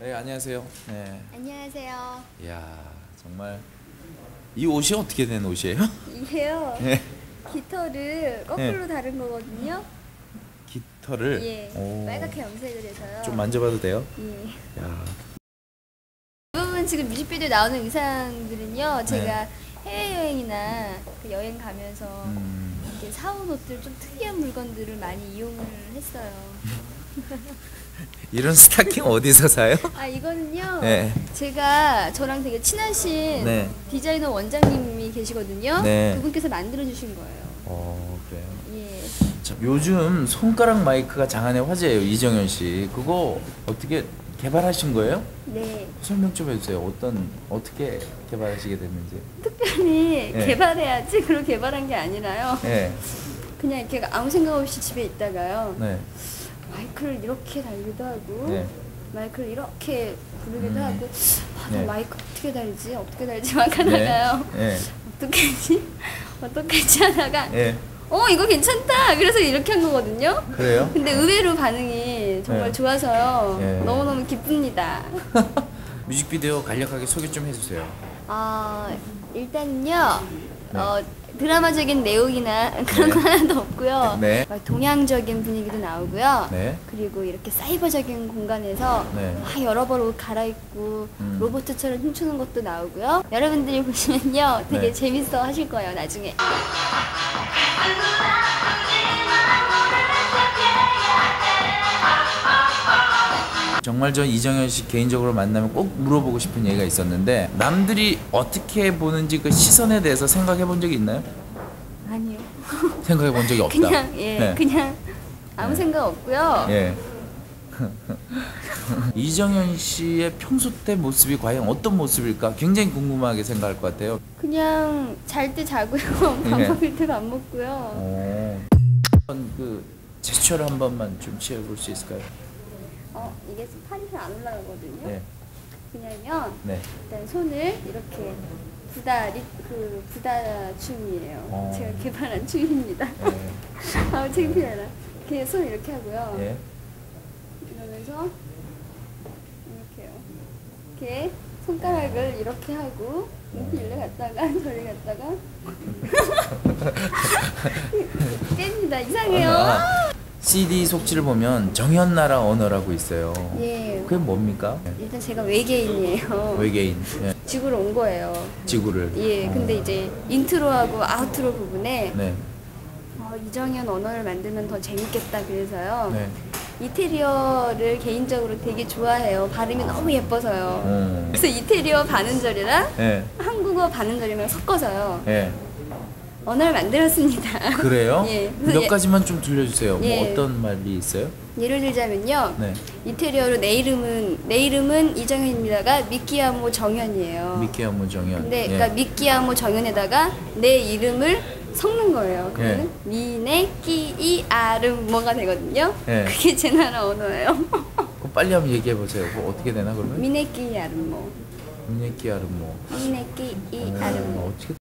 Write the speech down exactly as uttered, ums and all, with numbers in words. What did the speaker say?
네, 안녕하세요. 네. 안녕하세요. 이야, 정말 이 옷이 어떻게 된 옷이에요? 이게요. 네. 깃털을 거꾸로 네. 다른 거거든요. 깃털을 예. 오, 빨갛게 염색을 해서요. 좀 만져봐도 돼요? 예. 야, 대부분 지금 뮤직비디오 나오는 의상들은요. 네. 제가 해외여행이나 그 여행 가면서 음, 이렇게 사온 옷들 좀 특이한 물건들을 많이 이용을 했어요. 이런 스타킹 어디서 사요? 아 이거는요. 네. 제가 저랑 되게 친하신 네. 디자이너 원장님이 계시거든요. 네. 그분께서 만들어 주신 거예요. 어, 그래요. 예. 자, 요즘 손가락 마이크가 장안의 화제예요, 이정현 씨. 그거 어떻게 개발하신 거예요? 네. 설명 좀 해주세요. 어떤 어떻게 개발하시게 됐는지. 특별히 네. 개발해야지 그걸 개발한 게 아니라요. 네. 그냥 이렇게 아무 생각 없이 집에 있다가요. 네. 마이크를 이렇게 달기도 하고 네. 마이크를 이렇게 부르기도 음. 하고 아, 나 네. 마이크 어떻게 달지? 어떻게 달지? 막 하다가요. 네. 어떻게 하지? 어떻게 하지? 하다가 네. 어 이거 괜찮다. 그래서 이렇게 한 거거든요. 그래요? 근데 의외로 반응이 정말 네. 좋아서요. 네. 너무너무 기쁩니다. 뮤직비디오 간략하게 소개 좀 해주세요. 아 일단은요. 네. 어, 드라마적인 내용이나 그런 네. 거 하나도 없고요. 네. 막 동양적인 분위기도 나오고요. 네. 그리고 이렇게 사이버적인 공간에서 네. 막 여러 벌 옷 갈아입고 음. 로봇처럼 춤추는 것도 나오고요. 여러분들이 보시면요, 되게 네. 재밌어 하실 거예요, 나중에. 정말 전 이정현 씨 개인적으로 만나면 꼭 물어보고 싶은 얘기가 있었는데, 남들이 어떻게 보는지 그 시선에 대해서 생각해 본 적이 있나요? 아니요. 생각해 본 적이 없다. 그냥 예, 네. 그냥 아무 네. 생각 없고요. 예. 이정현 씨의 평소 때 모습이 과연 어떤 모습일까 굉장히 궁금하게 생각할 것 같아요. 그냥 잘 때 자고요, 밥 네. 먹을 때 밥 먹고요. 오. 그 제스처를 한 번만 좀 취해볼 수 있을까요? 어, 이게 팔이 잘 안 올라가거든요. 네. 그냥요. 네. 일단 손을 이렇게 부다 리, 그 부다 춤이에요. 어. 제가 개발한 춤입니다. 네. 아우 창피해라. 이렇게 손 이렇게 하고요. 예. 이러면서 이렇게요. 이렇게 손가락을 이렇게 하고 이렇게 일로 갔다가 저리 갔다가 깹니다. 이상해요. 아, 씨디 속지를 보면 정현나라 언어라고 있어요. 예. 그게 뭡니까? 일단 제가 외계인이에요. 외계인. 예. 지구로 온 거예요. 지구를. 예. 근데 이제 인트로하고 아우트로 부분에 네. 어, 이정현 언어를 만들면 더 재밌겠다 그래서요. 네. 이태리어를 개인적으로 되게 좋아해요. 발음이 너무 예뻐서요. 어. 그래서 이태리어 반음절이랑 예. 한국어 반음절이랑 섞어서요. 예. 언어를 만들었습니다. 그래요? 예. 몇 그래서 가지만 좀 들려주세요. 예. 뭐 어떤 말이 있어요? 예, 예를 들자면요. 네. 이태리어로 내 이름은 내 이름은 이정현입니다가 미키아모 정현이에요. 미키아모 정현. 근데 예. 그러니까 미키아모 정현에다가 내 이름을 섞는 거예요. 예. 그러면 미네 끼이 아름 뭐가 되거든요. 예. 그게 제 나라 언어예요. 그럼 빨리 한번 얘기해 보세요. 뭐 어떻게 되나 그러면? 미네 끼이 아름 뭐. 미네키아르 뭐. 미네 끼이 어, 아름 뭐. 어떻게